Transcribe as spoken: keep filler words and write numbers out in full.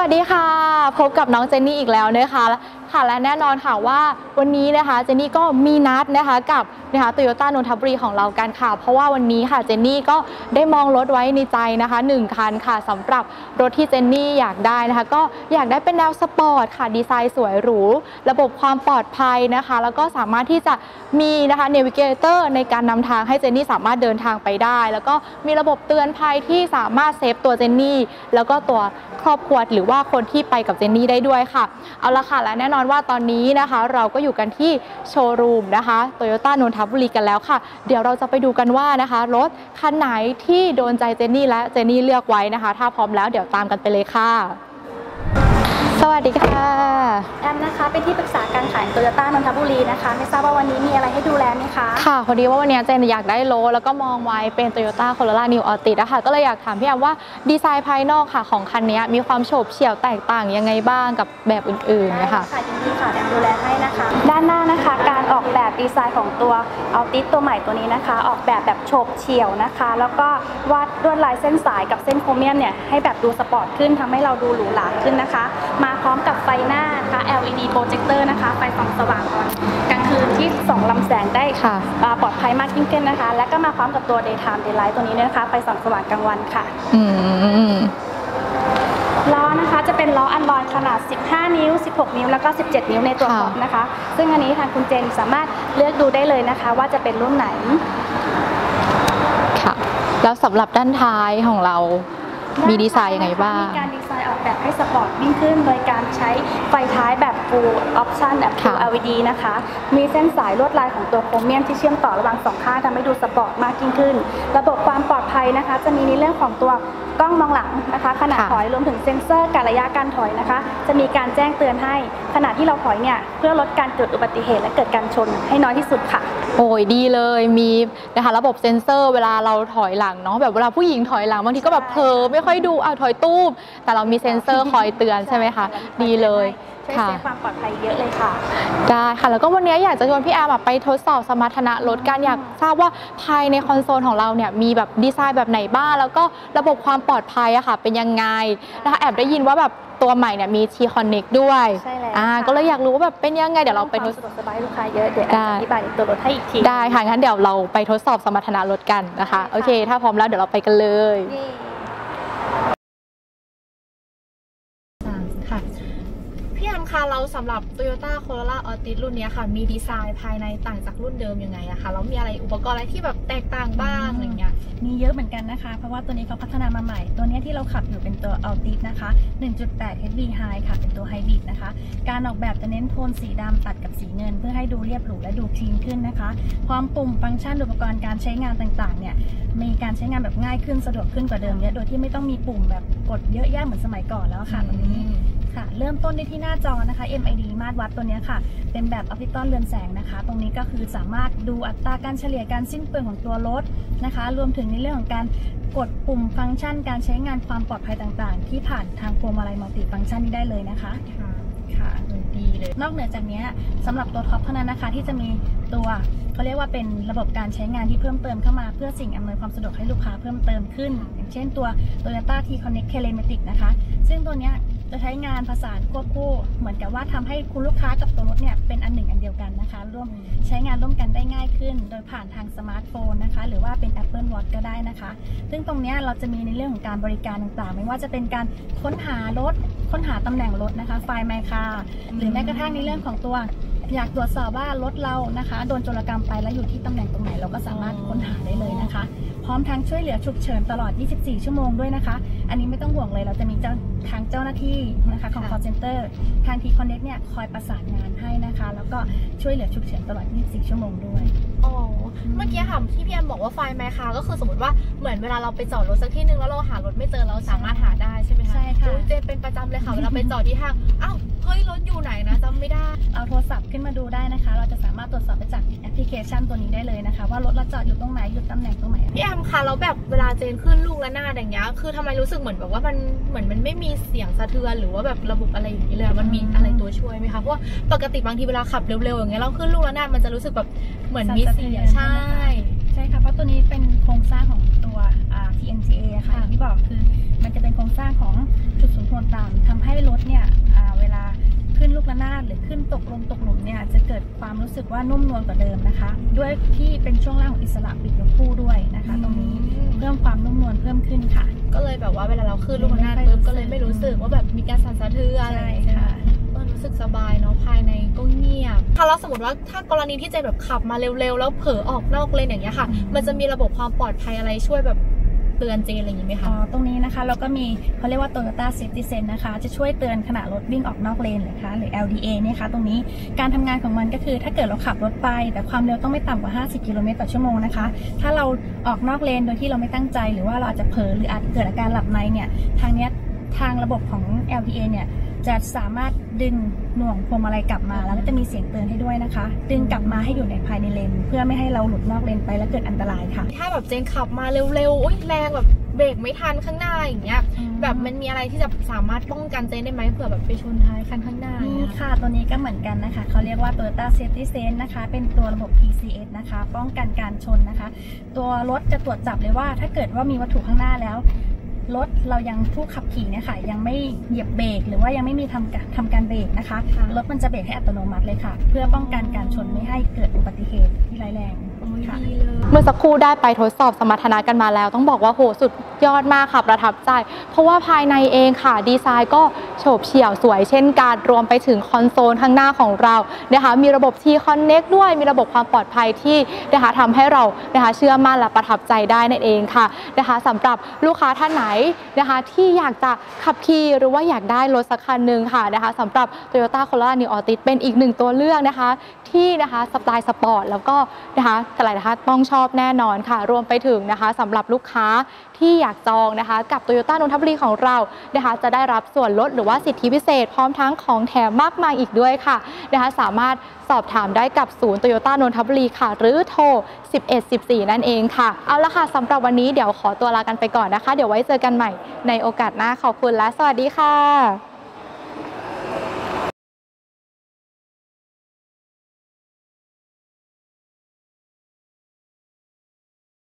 ดีค่ะพบกับน้องเจนนี่อีกแล้วนะคะค่ะและแน่นอนค่ะว่าวันนี้นะคะเจนนี่ก็มีนัดนะคะกับนะคะโตโยต้านนทบุรีของเรากันค่ะเพราะว่าวันนี้ค่ะเจนนี่ก็ได้มองรถไว้ในใจนะคะหนึ่งคันค่ะสำหรับรถที่เจนนี่อยากได้นะคะก็อยากได้เป็นแนวสปอร์ตค่ะดีไซน์สวยหรูระบบความปลอดภัยนะคะแล้วก็สามารถที่จะมีนะคะเนวิเกเตอร์ในการนำทางให้เจนนี่สามารถเดินทางไปได้แล้วก็มีระบบเตือนภัยที่สามารถเซฟตัวเจนนี่แล้วก็ตัวครอบครัวหรือว่าคนที่ไปกับเจนนี่ได้ด้วยค่ะเอาละค่ะและแน่นอนว่าตอนนี้นะคะเราก็อยู่กันที่โชว์รูมนะคะโตโยต้านนทบุรีกันแล้วค่ะเดี๋ยวเราจะไปดูกันว่านะคะรถคันไหนที่โดนใจเจนนี่และเจนนี่เลือกไว้นะคะถ้าพร้อมแล้วเดี๋ยวตามกันไปเลยค่ะสวัสดีค่ะแอมนะคะเป็นที่ปรึกษาการขายโตโยต้านนทบุรีนะคะไม่ทราบว่าวันนี้มีอะไรให้ดูแลไหมคะค่ะพอดีว่าวันนี้เจนอยากได้รถแล้วก็มองไว้เป็น Toyota Corolla New Altis นะคะก็เลยอยากถามพี่แอมว่าดีไซน์ภายนอกค่ะของคันนี้มีความโฉบเฉี่ยวแตกต่างยังไงบ้างกับแบบอื่นๆนะคะค่ะยินดีค่ะแอมดูแลให้นะคะด้านหน้านะคะการออกแบบดีไซน์ของตัว Altis ตัวใหม่ตัวนี้นะคะออกแบบแบบโฉบเฉี่ยวนะคะแล้วก็วาดลวดลายเส้นสายกับเส้นโครเมียมเนี่ยให้แบบดูสปอร์ตขึ้นทำให้เราดูหรูหราขึ้นนะคะมาพร้อมกับไฟหน้านะคะ แอล อี ดี โปรเจคเตอร์นะคะไฟส่องสว่างตอนกลางคืนที่ส่องลำแสงได้ปลอดภัยมากยิ่งขึ้นนะคะและก็มาพร้อมกับตัว Daytime Daylight ตัวนี้นะคะไฟส่องสว่างกลางวันค่ะล้อนะคะจะเป็นล้ออัลลอยขนาดสิบห้านิ้วสิบหกนิ้วแล้วก็สิบเจ็ดนิ้วในตัวท็อปนะคะซึ่งอันนี้ทางคุณเจนสามารถเลือกดูได้เลยนะคะว่าจะเป็นรุ่นไหนค่ะแล้วสำหรับด้านท้ายของเรามีดีไซน์ยังไงบ้างมีการดีไซน์ออกแบบให้สปอร์ตยิ่งขึ้นโดยการใช้ไฟท้ายแบบ Full Option แบบ Full แอล อี ดี นะคะมีเส้นสายลวดลายของตัวโครเมียมที่เชื่อมต่อระหว่างสองข้างทำให้ดูสปอร์ตมากยิ่งขึ้นระบบความปลอดภัยนะคะจะมีในเรื่องของตัวกล้องมองหลังนะคะขณะถอยรวมถึงเซ็นเซอร์การระยะการถอยนะคะจะมีการแจ้งเตือนให้ขณะที่เราถอยเนี่ยเพื่อลดการเกิดอุบัติเหตุและเกิดการชนให้น้อยที่สุดค่ะโอ้ยดีเลยมีนะคะระบบเซ็นเซอร์เวลาเราถอยหลังเนาะแบบเวลาผู้หญิงถอยหลังบางทีก็แบบเผลอไม่ค่อยดูเอาถอยตู้แต่เรามีเซ็นเซอร์คอยเตือนใช่ไหมคะดีเลยช่วยเซฟความปลอดภัยเยอะเลยค่ะได้ค่ะแล้วก็วันนี้อยากจะชวนพี่แอมไปทดสอบสมรรถนะรถกันอยากทราบว่าภายในคอนโซลของเราเนี่ยมีแบบดีไซน์แบบไหนบ้างแล้วก็ระบบความปลอดภัยอะค่ะเป็นยังไงนะคะแอบได้ยินว่าแบบตัวใหม่เนี่ยมี T Connect ด้วยใช่แล้วก็เลยอยากรู้ว่าแบบเป็นยังไงเดี๋ยวเราไปทดสอบสบายลูกค้าเยอะเดี๋ยวอธิบายตัวรถให้อีกทีได้ค่ะงั้นเดี๋ยวเราไปทดสอบสมรรถนะรถกันนะคะโอเคถ้าพร้อมแล้วเดี๋ยวเราไปกันเลยพี่แอมคะเราสำหรับ Toyota Corolla Altis รุ่นนี้ค่ะมีดีไซน์ภายในต่างจากรุ่นเดิมยังไงอะคะแล้วมีอะไรอุปกรณ์อะไรที่แบบแตกต่างบ้างอะไรเงี้ยมีเยอะเหมือนกันนะคะเพราะว่าตัวนี้เขาพัฒนามาใหม่ตัวนี้ที่เราขับอยู่เป็นตัว Altis นะคะ หนึ่งจุดแปด เอช ดี High ค่ะเป็นตัวไฮบริดนะคะการออกแบบจะเน้นโทนสีดำตัดกับสีเงินเพื่อให้ดูเรียบหรูและดูคลีนขึ้นนะคะความปุ่มฟังก์ชันอุปกรณ์การใช้งานต่างๆเนี่ยมีการใช้งานแบบง่ายขึ้นสะดวกขึ้นกว่าเดิมเยอะโดยที่ไม่ต้องมีปุ่มแบบกดเยอะแยะเหมือนสมัยก่อนแล้วค่ะวันนี้ค่ะเริ่มต้นได้ที่หน้าจอนะคะ เอ็ม ไอ ดี มาตรวัดตัวนี้ค่ะเป็นแบบออปติกอลเรือนแสงนะคะตรงนี้ก็คือสามารถดูอัตราการเฉลี่ยการสิ้นเปลืองของตัวรถนะคะรวมถึงในเรื่องของการกดปุ่มฟังก์ชันการใช้งานความปลอดภัยต่างๆที่ผ่านทางพวงมาลัยมัลติฟังก์ชันนี้ได้เลยนะคะค่ะดีเลยนอกเหนือจากนี้สำหรับตัวท็อปเท่านั้นนะคะที่จะมีตัวเขาเรียกว่าเป็นระบบการใช้งานที่เพิ่มเติมเข้ามาเพื่อสิ่งอำนวยความสะดวกให้ลูกค้าเพิ่มเติมขึ้นอย่างเช่นตัว Toyota T Connect Telematic นะคะซึ่งตัวนี้จะใช้งานผสานควบคู่เหมือนกับว่าทำให้คุณลูกค้ากับตัวรถเนี่ยเป็นอันหนึ่งอันเดียวกันนะคะร่วมใช้งานร่วมกันได้ง่ายขึ้นโดยผ่านทางสมาร์ทโฟนนะคะหรือว่าเป็น Apple Watch ก็ได้นะคะซึ่งตรงนี้เราจะมีในเรื่องของการบริการต่างๆไม่ว่าจะเป็นการค้นหารถค้นหาตำแหน่งรถนะคะไฟล์ My Car หรือแม้กระทั่งในเรื่องของตัวอยากตรวจสอบว่ารถเรานะคะโดนโจรกรรมไปแล้วอยู่ที่ตำแหน่งตรงไหนเราก็สามารถค้นหาได้เลยนะคะพร้อมทั้งช่วยเหลือฉุกเฉินตลอดยี่สิบสี่ชั่วโมงด้วยนะคะอันนี้ไม่ต้องห่วงเลยเราจะมีเจ้าทางเจ้าหน้าที่นะคะของ call center ทาง T Connect เนี่ยคอยประสานงานให้นะคะแล้วก็ช่วยเหลือฉุกเฉินตลอดยี่สิบสี่ชั่วโมงด้วยอ๋อเมื่อกี้ค่ะที่พี่แอมบอกว่าไฟล์ My Car ก็คือสมมติว่าเหมือนเวลาเราไปจอดรถสักที่นึงแล้วเราหารถไม่เจอเราสามารถหาได้ใช่ไหมคะใช่ค่ะเจนเป็นประจำเลยค่ะเวลาไปจอดที่ห้างอ้าวเฮ้ยรถอยู่ไหนนะจำไม่ได้เอาโทรศัพท์ขึ้นมาดูได้นะคะเราจะสามารถตรวจสอบไปจากแอปพลิเคชันตัวนี้ได้เลยนะคะว่ารถเราจอดอยู่ตรงไหนอยู่ตำแหน่งตรงไหนพี่แอมคะแล้วแบบเวลาเจนขึ้นลูกและหน้าอย่างเงี้ยคือทำไมรู้สึกเหมือนแบบว่ามันเหมือนมันไม่มีเสียงสะเทือนหรือว่าแบบระบบอะไรอย่างนี้เลยมันมีอะไรตัวช่วยไหมคะเพราะว่าปกติบางทีเวลาขับเร็วๆอย่างเงี้ยเราขึ้นลูกและหน้ามันจะรู้สึกแบบเหมือนมีเสียงใช่ใช่ค่ะเพราะตัวนี้เป็นโครงสร้างของตัว ที เอ็น จี เอ ค่ะที่บอกคือมันจะเป็นโครงสร้างของจุดศูนย์ถ่วงต่ำทำให้รหรือขึ้นตกลงตกหลุมเนี่ยจะเกิดความรู้สึกว่านุ่มนวลกว่าเดิมนะคะ ด้วยที่เป็นช่วงล่างของอิสระปิดยกคู่ด้วยนะคะตรงนี้เพิ่มความนุ่มนวลเพิ่มขึ้นค่ะก็เลยแบบว่าเวลาเราขึ้นลูกระนาดปุ๊บก็เลยไม่รู้สึกว่าแบบมีการสั่นสะเทือนอะไรค่ะก็รู้สึกสบายเนาะภายในก็เงียบถ้าเราสมมติว่าถ้ากรณีที่เจนแบบขับมาเร็วๆแล้วเผลอออกนอกเลนอย่างเงี้ยค่ะมันจะมีระบบความปลอดภัยอะไรช่วยแบบเตือนเจนอะไรอย่างนี้ไหมคะอ๋อตรงนี้นะคะเราก็มีเขาเรียกว่า Toyota Safety Sense นะคะจะช่วยเตือนขณะรถวิ่งออกนอกเลนเลยค่ะหรือ แอล ดี เอ เนี่ยค่ะตรงนี้การทำงานของมันก็คือถ้าเกิดเราขับรถไปแต่ความเร็วต้องไม่ต่ำกว่าห้าสิบกิโลเมตรต่อชั่วโมงนะคะถ้าเราออกนอกเลนโดยที่เราไม่ตั้งใจหรือว่าเราอาจจะเผลอหรืออาจเกิดอาการหลับในเนี่ยทางเนี้ยทางระบบของ แอล ดี เอ เนี่ยจะสามารถดึงหน่วงพวงมาลัยกลับมาแล้วก็จะมีเสียงเตือนให้ด้วยนะคะดึงกลับมาให้อยู่ในภายในเลนเพื่อไม่ให้เราหลุดนอกเลนไปและเกิดอันตรายค่ะถ้าแบบเจนขับมาเร็วๆอุ้ยแรงแบบเบรกไม่ทันข้างหน้าอย่างเงี้ยแบบมันมีอะไรที่จะสามารถป้องกันเจนได้ไหมเผื่อแบบไปชนท้ายคันข้างหน้านี่ค่ะตัวนี้ก็เหมือนกันนะคะเขาเรียกว่า Toyota Safety Sense นะคะเป็นตัวระบบ พี ซี เอส นะคะป้องกันการชนนะคะตัวรถจะตรวจจับเลยว่าถ้าเกิดว่ามีวัตถุข้างหน้าแล้วรถเรายังผู้ขับขี่เนี่ยค่ะยังไม่เหยียบเบรกหรือว่ายังไม่มีทำทำการเบรกนะคะรถมันจะเบรกให้อัตโนมัติเลยค่ะเพื่อป้องกันการชนไม่ให้เกิดอุบัติเหตุที่ร้ายแรงค่ะเมื่อสักครู่ได้ไปทดสอบสมรรถนะกันมาแล้วต้องบอกว่าโหสุดยอดมากค่ะประทับใจเพราะว่าภายในเองค่ะดีไซน์ก็โฉบเฉี่ยวสวยเช่นกันรวมไปถึงคอนโซลข้างหน้าของเรานะคะมีระบบ T Connect ด้วยมีระบบความปลอดภัยที่นะคะทำให้เรานะคะเชื่อมั่นและประทับใจได้นั่นเองค่ะนะคะสำหรับลูกค้าท่านไหนนะคะที่อยากจะขับขี่หรือว่าอยากได้รถสักคันหนึ่งค่ะนะคะสำหรับ Toyota Corolla New Altis เป็นอีกหนึ่งตัวเลือกนะคะที่นะคะสไตล์สปอร์ตแล้วก็นะคะหลายท่านต้องชอบแน่นอนค่ะรวมไปถึงนะคะสำหรับลูกค้าที่อยากจองนะคะกับ Toyota นนทบุรีของเรานะคะจะได้รับส่วนลดหรือว่าสิทธิพิเศษพร้อมทั้งของแถมมากมายอีกด้วยค่ะนะคะสามารถสอบถามได้กับศูนย์ Toyota นนทบุรีค่ะหรือโทรสิบเอ็ด สิบสี่ นั่นเองค่ะเอาละค่ะสำหรับวันนี้เดี๋ยวขอตัวลากันไปก่อนนะคะเดี๋ยวไว้เจอกันใหม่ในโอกาสหน้าขอบคุณและสวัสดีค่ะ